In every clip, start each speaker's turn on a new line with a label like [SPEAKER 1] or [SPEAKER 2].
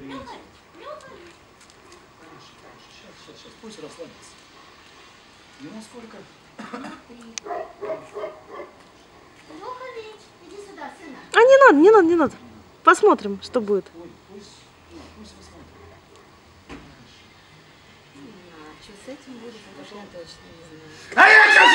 [SPEAKER 1] Нюхай, нюхай.
[SPEAKER 2] Сейчас, пусть расслабится. Ему сколько?
[SPEAKER 1] 3. Нюхай, иди сюда, сына.
[SPEAKER 3] А не надо. Посмотрим, что будет.
[SPEAKER 2] Ой, пусть посмотрит.
[SPEAKER 1] Что с этим будет, это же я точно не знаю.
[SPEAKER 2] А я сейчас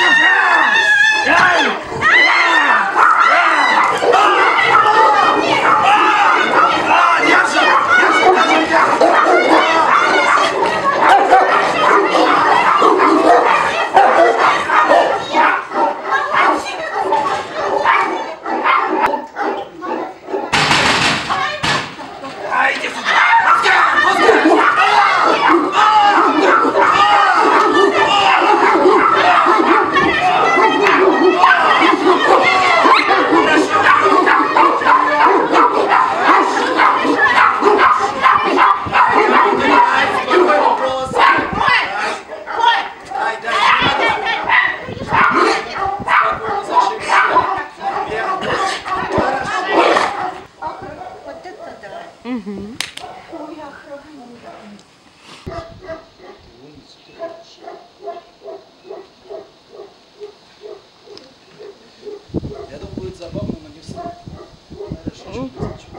[SPEAKER 2] я думаю, будет забавно, но не всегда. Хорошо,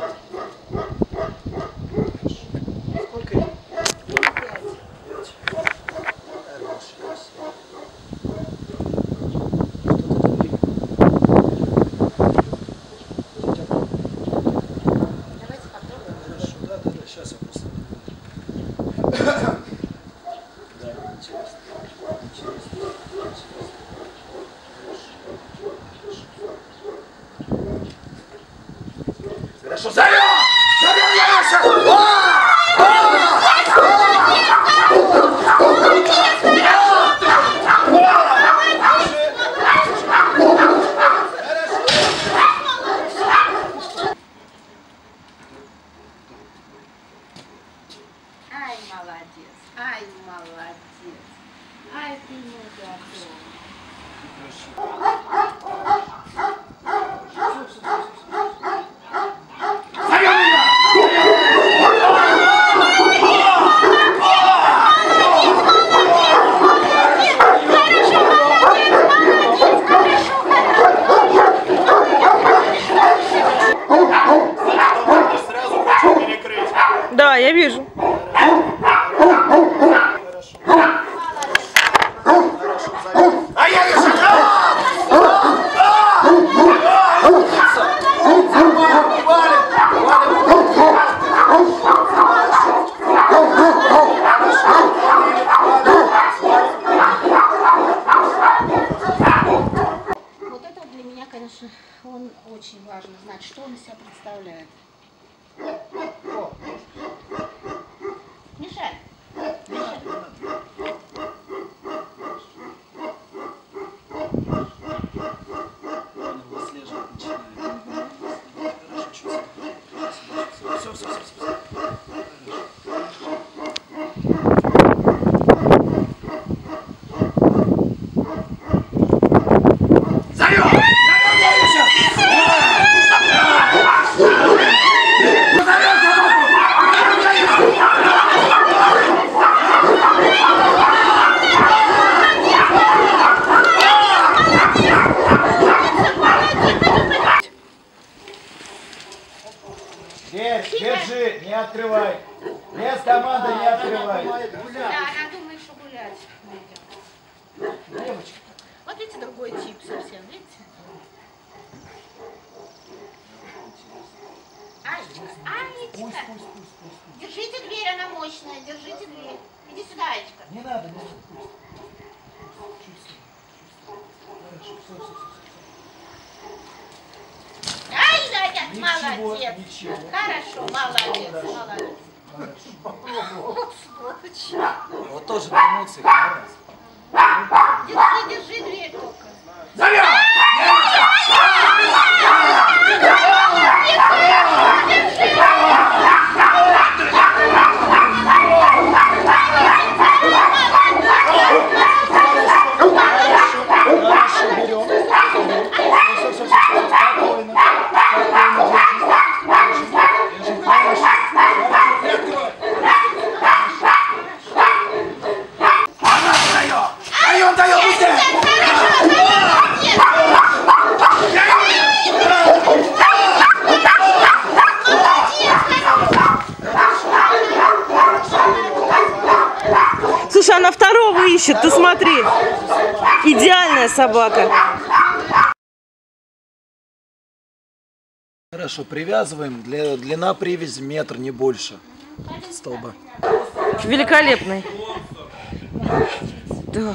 [SPEAKER 2] сколько ей?
[SPEAKER 1] 5. Давайте попробуем.
[SPEAKER 2] Хорошо, да, сейчас я просто... Да, интересно. Хорошо, зовем! Зовем Яша!
[SPEAKER 1] Ай, молодец. Ай, молодец. Ай, ты мой дорогой.
[SPEAKER 2] Сразу хочу перекрыть.
[SPEAKER 3] Да, я вижу.
[SPEAKER 2] Хорошо, зовем. А я еще...
[SPEAKER 1] Вот это для меня, конечно, он очень важно знать, что он из себя представляет. Мишель. Мишель.
[SPEAKER 2] Он выслеживать начинает. Хорошо, все. Зовем! Держи, не открывай. Без команды не открывай.
[SPEAKER 1] Да, она думает, что гулять пойдем.
[SPEAKER 2] Девочка.
[SPEAKER 1] Вот видите, другой тип совсем, видите? Анечка,
[SPEAKER 2] Пусть.
[SPEAKER 1] держите дверь, она мощная, держите дверь. Иди сюда, Анечка.
[SPEAKER 2] Не надо, пусть. Хорошо, все.
[SPEAKER 1] Ай, Надя,
[SPEAKER 2] Ничего,
[SPEAKER 1] молодец.
[SPEAKER 2] ничего.
[SPEAKER 1] Хорошо, молодец,
[SPEAKER 2] Хорошо.
[SPEAKER 1] молодец.
[SPEAKER 2] Хорошо.
[SPEAKER 1] Вот сволочь.
[SPEAKER 2] Вот тоже на эмоциях, нравится.
[SPEAKER 1] Держи дверь только.
[SPEAKER 2] Зовем! Спокойно.
[SPEAKER 3] ищет, ты смотри. Идеальная собака.
[SPEAKER 4] Хорошо, привязываем. Длина привязи метр, не больше столба.
[SPEAKER 3] Великолепный. Да.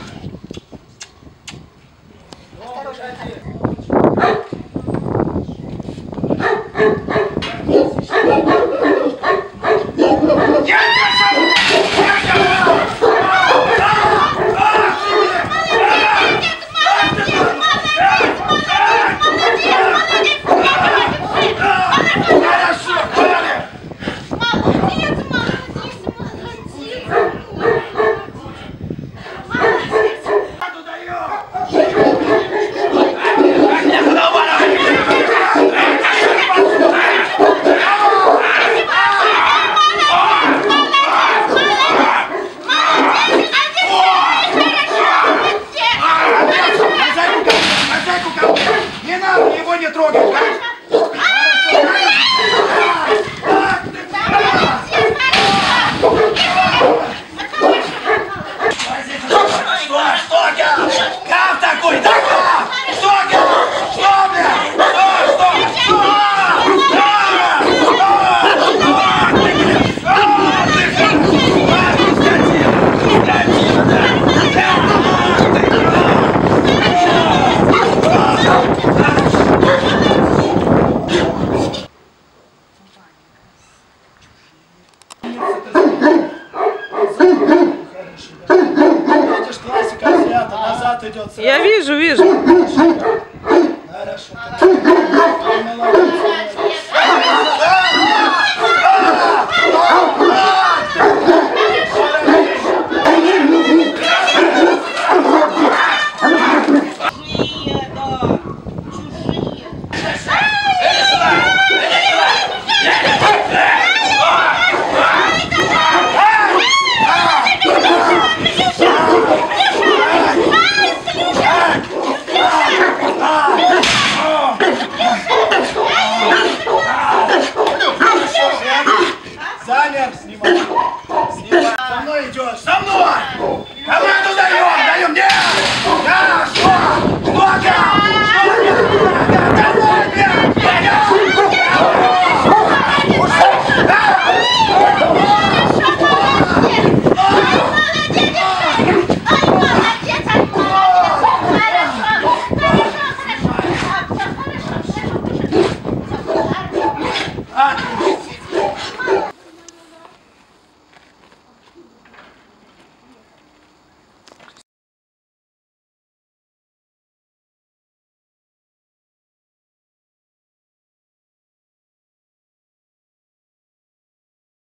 [SPEAKER 5] Не надо его не трогать!